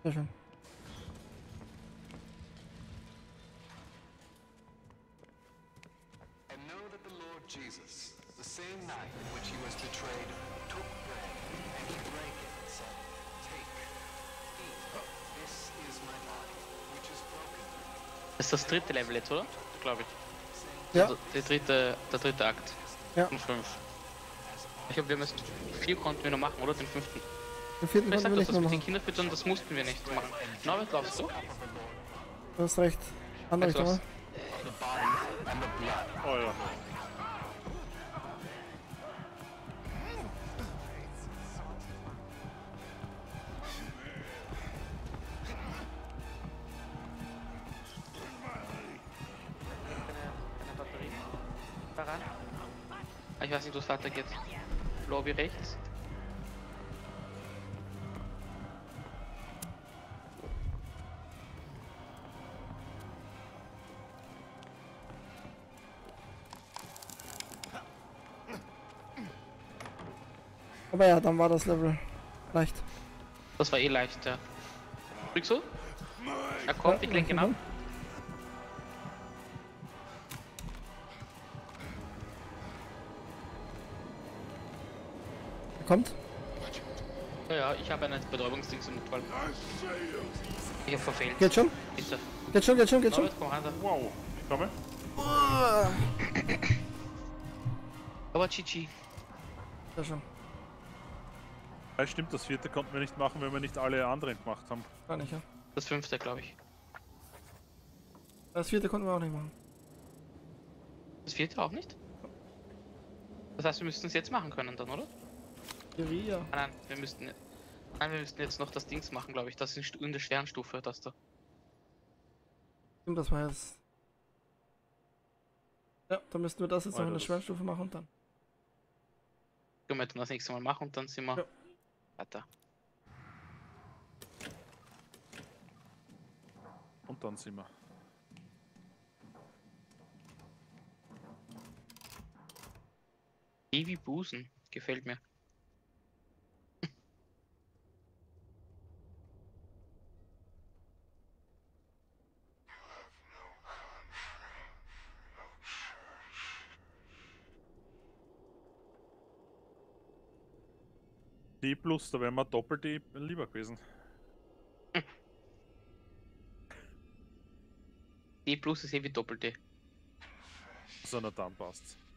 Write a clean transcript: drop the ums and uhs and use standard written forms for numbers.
Sehr schön. And know that the Lord Jesus, the same night in which he was betrayed, took bread, and he brake it and said, Take, eat, this is my body, which is broken for you. Das ist das dritte Level jetzt, oder? Glaube ich. Ja, Also der dritte Akt. Ja. Von 5. Ich glaube, wir müssen 4 konnten wir noch machen, oder? Den 5. den vierten Ich konnten sag wir das, nicht das mehr mit den machen. Kinderfüttern, das mussten wir nicht machen. Norbert, laufst du? Du hast recht. Andere Jetzt Richtung. laufst. Mal. The body and the blood. Oh ja. Eine Batterie. Daran. Ich weiß nicht, wo es weitergeht. Lobby rechts. Aber ja, dann war das Level leicht. Das war eh leicht, ja. Kriegst du? Er kommt, ich lenke ihn ab. Er kommt. Ja, ja, ich habe ein Betäubungsding zum Notfall. Ich habe verfehlt. Geht schon? Bitte. Geht schon, geht schon, geht schon. Norbert, komm rein da. Wow. Ich komme. Aber GG. Sehr schön. Ja, stimmt, das vierte konnten wir nicht machen, wenn wir nicht alle anderen gemacht haben. Gar nicht, ja. Das 5. glaube ich. Das vierte konnten wir auch nicht machen. Das 4. auch nicht? Das heißt, wir müssten es jetzt machen können dann, oder? Theorie, ja. Nein, wir müssten jetzt noch das Dings machen, glaube ich. Das ist in der schweren Stufe, das da. Stimmt, das war jetzt. Ja, dann müssten wir das jetzt noch in der das- Schwernstufe machen und dann. Können wir dann das nächste Mal machen und dann sind wir Ja. weiter. Und dann sind wir. Wie Busen. Gefällt mir. D plus, da wären wir doppelt D lieber gewesen. D plus ist eh wie Doppel-D. So, na dann passt's.